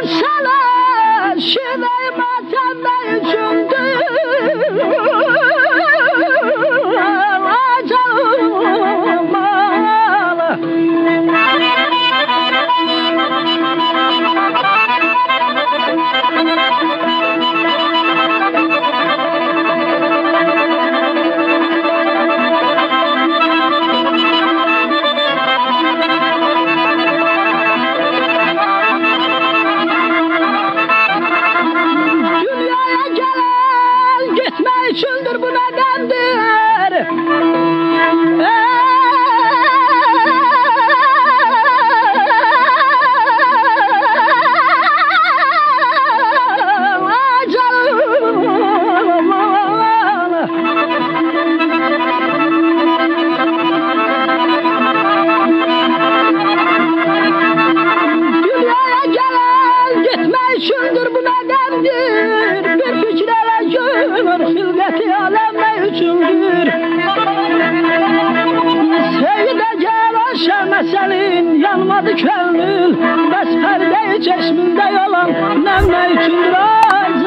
Gülseler şive matemde içimdir. Acalım ağla. Üçündür bu nedendir? Dünyaya gelen gitme üçündür bu nedendir? Bir fikrele gör hilgeti alemme üçündür. Seyde gel aşama senin yanmadı könül. Bes perde çeşminde yalan nemme üçündür.